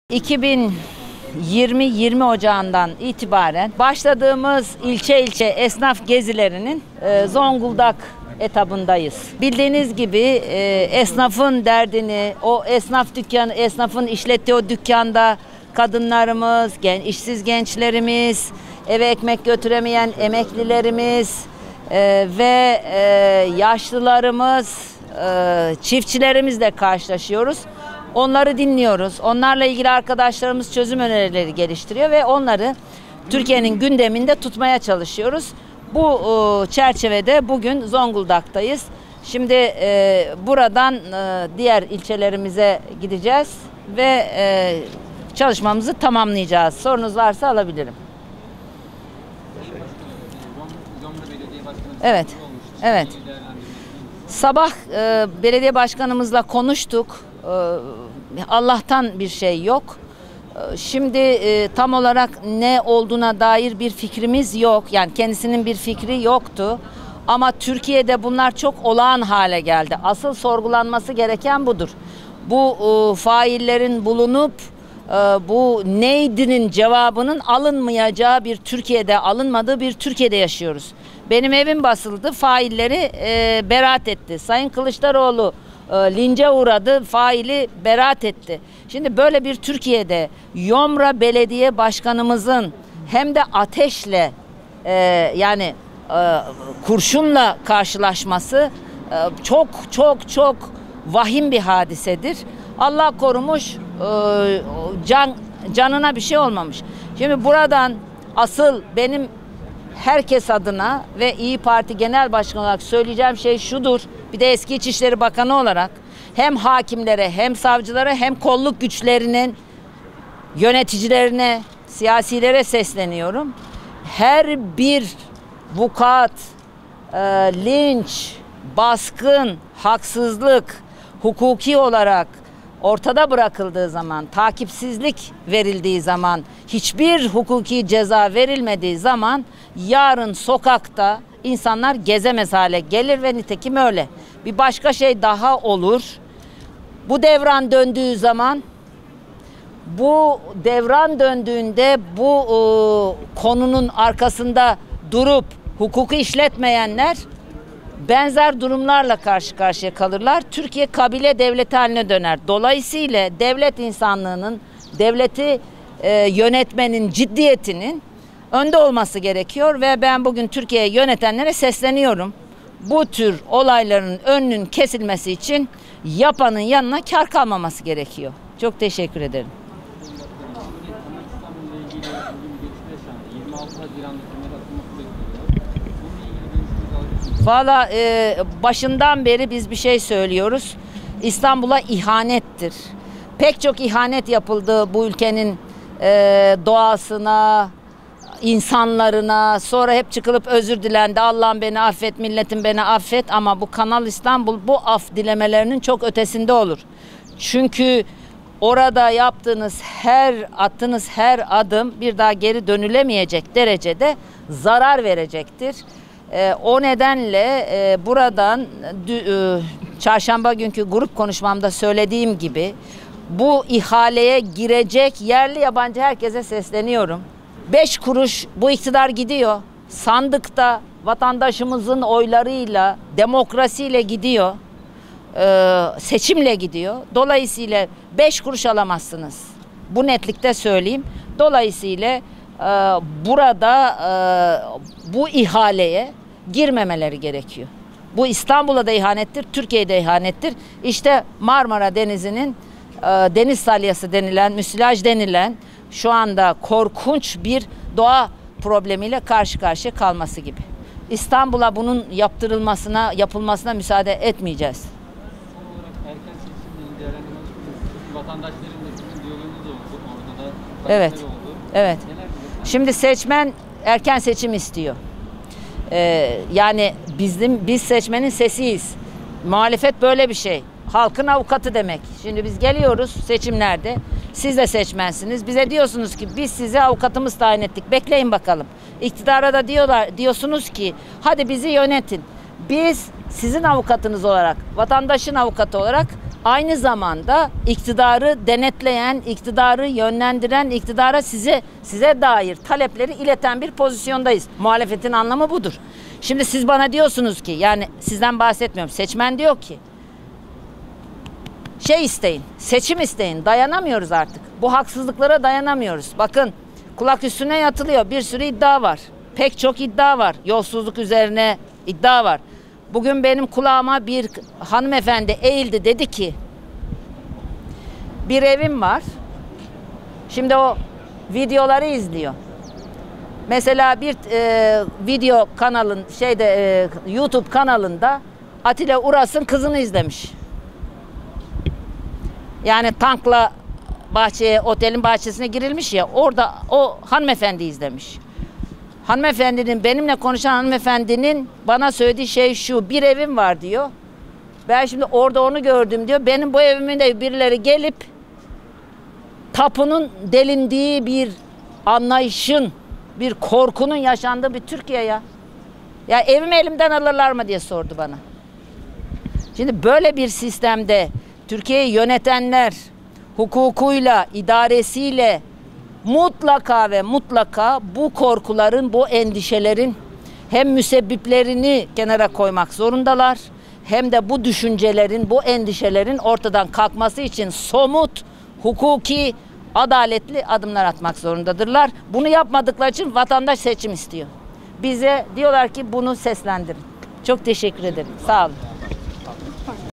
2020 Ocağı'ndan itibaren başladığımız ilçe ilçe esnaf gezilerinin Zonguldak etabındayız. Bildiğiniz gibi esnafın derdini, o esnafın işlettiği o dükkanda kadınlarımız, işsiz gençlerimiz, eve ekmek götüremeyen emeklilerimiz ve yaşlılarımız, çiftçilerimizle karşılaşıyoruz. Onları dinliyoruz. Onlarla ilgili arkadaşlarımız çözüm önerileri geliştiriyor ve onları Türkiye'nin gündeminde tutmaya çalışıyoruz. Bu çerçevede bugün Zonguldak'tayız. Şimdi buradan diğer ilçelerimize gideceğiz ve çalışmamızı tamamlayacağız. Sorunuz varsa alabilirim. Evet, evet. Sabah belediye başkanımızla konuştuk. Allah'tan bir şey yok. Şimdi tam olarak ne olduğuna dair bir fikrimiz yok. Yani kendisinin bir fikri yoktu. Ama Türkiye'de bunlar çok olağan hale geldi. Asıl sorgulanması gereken budur. Bu faillerin bulunup bu neydinin cevabının alınmayacağı bir Türkiye'de, alınmadığı bir Türkiye'de yaşıyoruz. Benim evim basıldı, failleri beraat etti. Sayın Kılıçdaroğlu lince uğradı, faili beraat etti. Şimdi böyle bir Türkiye'de Yomra Belediye Başkanımızın hem de ateşle kurşunla karşılaşması çok vahim bir hadisedir. Allah korumuş, canına bir şey olmamış. Şimdi buradan asıl benim herkes adına ve İyi Parti Genel Başkanı olarak söyleyeceğim şey şudur. Bir de eski İçişleri Bakanı olarak hem hakimlere hem savcılara hem kolluk güçlerinin yöneticilerine, siyasilere sesleniyorum. Her bir vukuat, linç, baskın, haksızlık hukuki olarak ortada bırakıldığı zaman, takipsizlik verildiği zaman, hiçbir hukuki ceza verilmediği zaman yarın sokakta insanlar gezemez hale gelir ve nitekim öyle. Bir başka şey daha olur. Bu devran döndüğü zaman, bu devran döndüğünde bu konunun arkasında durup hukuku işletmeyenler benzer durumlarla karşı karşıya kalırlar. Türkiye kabile devleti haline döner. Dolayısıyla devlet insanlığının, devleti yönetmenin ciddiyetinin önde olması gerekiyor ve ben bugün Türkiye'yi yönetenlere sesleniyorum. Bu tür olayların önünün kesilmesi için yapanın yanına kar kalmaması gerekiyor. Çok teşekkür ederim. Valla başından beri biz bir şey söylüyoruz. İstanbul'a ihanettir. Pek çok ihanet yapıldı bu ülkenin doğasına, insanlarına. Sonra hep çıkılıp özür dilendi. Allah'ım beni affet, milletim beni affet. Ama bu Kanal İstanbul bu af dilemelerinin çok ötesinde olur. Çünkü orada attığınız her adım bir daha geri dönülemeyecek derecede zarar verecektir. O nedenle buradan çarşamba günkü grup konuşmamda söylediğim gibi bu ihaleye girecek yerli yabancı herkese sesleniyorum. 5 kuruş bu iktidar gidiyor. Sandıkta vatandaşımızın oylarıyla, demokrasiyle gidiyor. Seçimle gidiyor. Dolayısıyla 5 kuruş alamazsınız. Bu netlikte söyleyeyim. Dolayısıyla burada bu ihaleye girmemeleri gerekiyor. Bu İstanbul'a da ihanettir, Türkiye'de ihanettir. İşte Marmara Denizi'nin deniz salyası denilen, müsilaj denilen şu anda korkunç bir doğa problemiyle karşı karşıya kalması gibi. İstanbul'a bunun yapılmasına müsaade etmeyeceğiz. Son olarak erken seçimlerin değerlendirmesi vatandaşların da sizin diyaloğunuz oldu. Orada da evet. Oldu. Evet. Şimdi seçmen erken seçim istiyor. Yani biz seçmenin sesiyiz. Muhalefet böyle bir şey. Halkın avukatı demek. Şimdi biz geliyoruz seçimlerde. Siz de seçmensiniz. Bize diyorsunuz ki biz size avukatımız tayin ettik. Bekleyin bakalım. İktidara da diyorsunuz ki hadi bizi yönetin. Biz sizin avukatınız olarak, vatandaşın avukatı olarak Aynı zamanda iktidarı denetleyen, iktidarı yönlendiren, iktidara size dair talepleri ileten bir pozisyondayız. Muhalefetin anlamı budur. Şimdi siz bana diyorsunuz ki, yani sizden bahsetmiyorum, seçmen diyor ki şey isteyin, seçim isteyin. Dayanamıyoruz artık. Bu haksızlıklara dayanamıyoruz. Bakın, kulak üstüne yatılıyor. Bir sürü iddia var. Pek çok iddia var. Yolsuzluk üzerine iddia var. Bugün benim kulağıma bir hanımefendi eğildi, dedi ki bir evim var. Şimdi o videoları izliyor. Mesela bir video kanalın YouTube kanalında Atilla Uras'ın kızını izlemiş. Yani tankla otelin bahçesine girilmiş ya, orada o hanımefendi izlemiş. Benimle konuşan hanımefendinin bana söylediği şey şu: bir evim var diyor. Ben şimdi orada onu gördüm diyor. Benim bu evimin de birileri gelip tapunun delindiği bir anlayışın, bir korkunun yaşandığı bir Türkiye ya. Ya evimi elimden alırlar mı diye sordu bana. Şimdi böyle bir sistemde Türkiye'yi yönetenler hukukuyla, idaresiyle mutlaka ve mutlaka bu korkuların, bu endişelerin hem müsebbiplerini kenara koymak zorundalar, hem de bu düşüncelerin, bu endişelerin ortadan kalkması için somut, hukuki, adaletli adımlar atmak zorundadırlar. Bunu yapmadıkları için vatandaş seçim istiyor. Bize diyorlar ki bunu seslendirin. Çok teşekkür ederim. Sağ olun.